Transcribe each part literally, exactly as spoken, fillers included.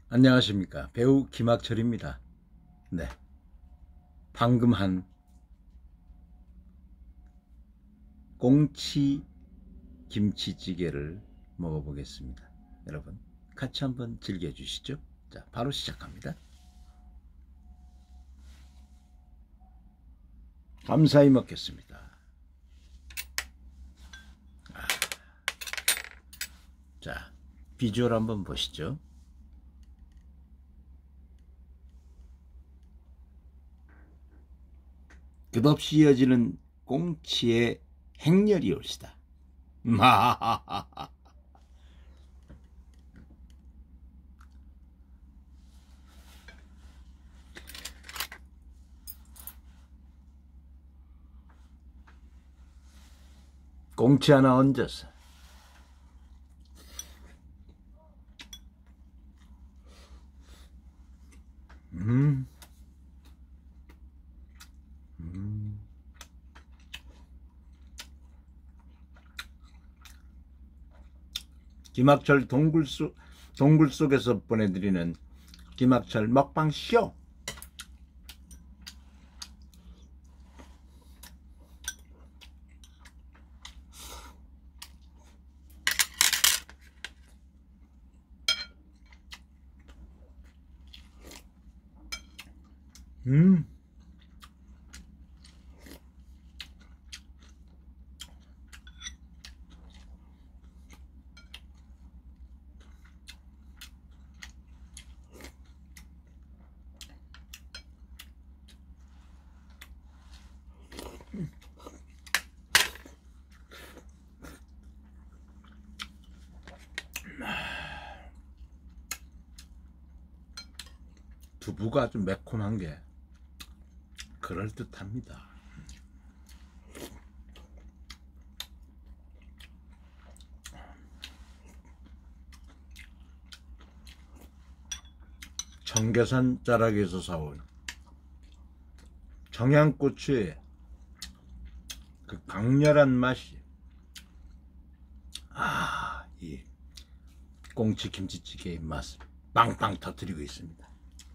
안녕하십니까. 배우 김학철입니다. 네, 방금 한 꽁치 김치찌개를 먹어보겠습니다. 여러분 같이 한번 즐겨주시죠. 자, 바로 시작합니다. 감사히 먹겠습니다. 아, 자, 비주얼 한번 보시죠. 끝없이 이어지는 꽁치의 행렬이 올시다. 마하하하. 꽁치 하나 얹어서 음, 음. 김학철 동굴 속, 동굴 속에서 보내드리는 김학철 먹방 쇼. 음. 두부가 좀 매콤한 게 그럴듯합니다. 청계산 자락에서 사온 청양고추의 그 강렬한 맛이 아, 이 꽁치 김치찌개의 맛을 빵빵 터뜨리고 있습니다.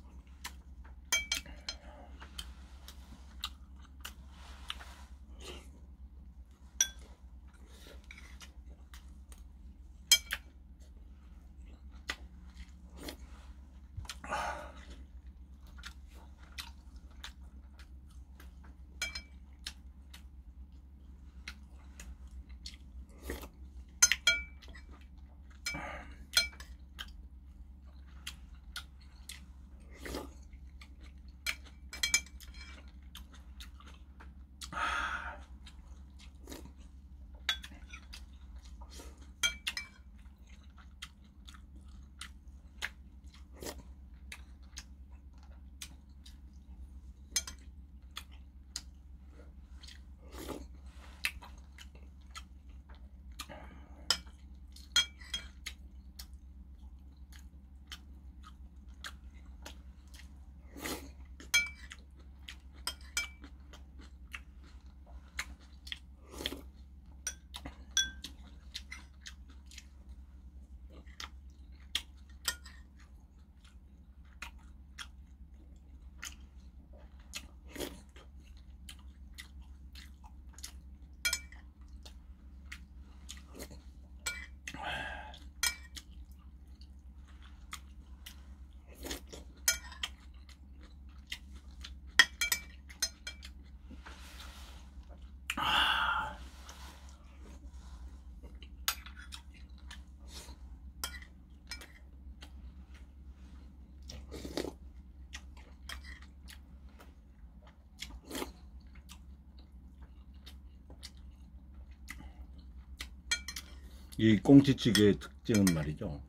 이 꽁치찌개의 특징은 말이죠,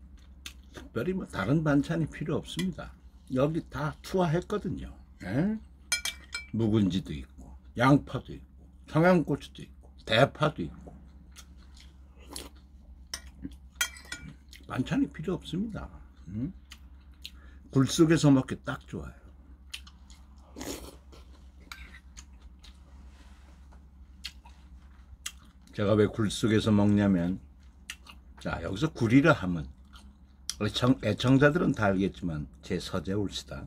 특별히 뭐 다른 반찬이 필요 없습니다. 여기 다 투하했거든요. 에? 묵은지도 있고 양파도 있고 청양고추도 있고 대파도 있고 반찬이 필요 없습니다. 응? 굴 속에서 먹기 딱 좋아요. 제가 왜 굴 속에서 먹냐면, 자, 여기서 굴이라 하면 애청, 애청자들은 다 알겠지만 제 서재울스다.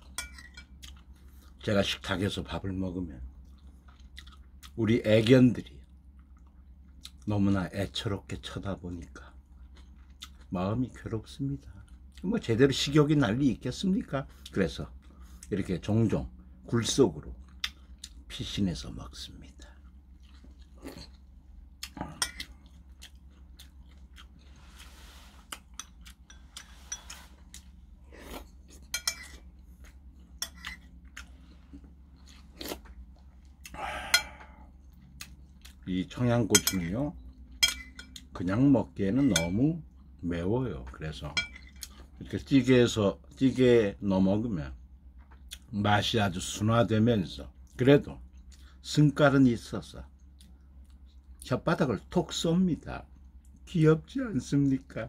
제가 식탁에서 밥을 먹으면 우리 애견들이 너무나 애처롭게 쳐다보니까 마음이 괴롭습니다. 뭐 제대로 식욕이 난리 있겠습니까? 그래서 이렇게 종종 굴속으로 피신해서 먹습니다. 이 청양고추는요, 그냥 먹기에는 너무 매워요. 그래서 이렇게 찌개에서 찌개에 넣어 먹으면 맛이 아주 순화되면서 그래도 승깔은 있어서 혓바닥을 톡 쏩니다. 귀엽지 않습니까?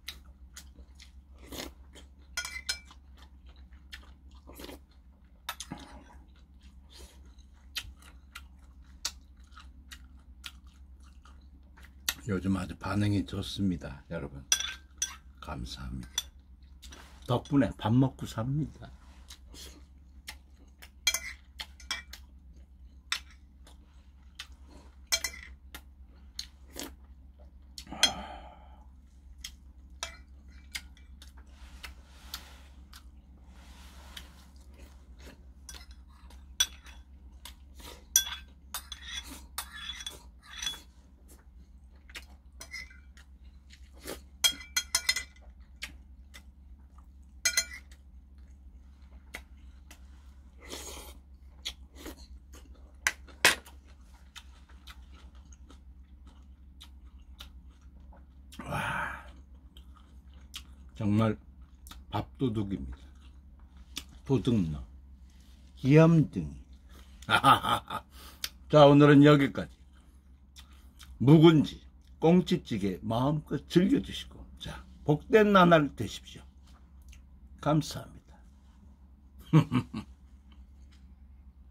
요즘 아주 반응이 좋습니다. 여러분 감사합니다. 덕분에 밥 먹고 삽니다. 와, 정말 밥도둑입니다. 도둑놈, 귀염둥이. 자, 오늘은 여기까지. 묵은지, 꽁치찌개 마음껏 즐겨주시고, 자, 복된 나날 되십시오. 감사합니다.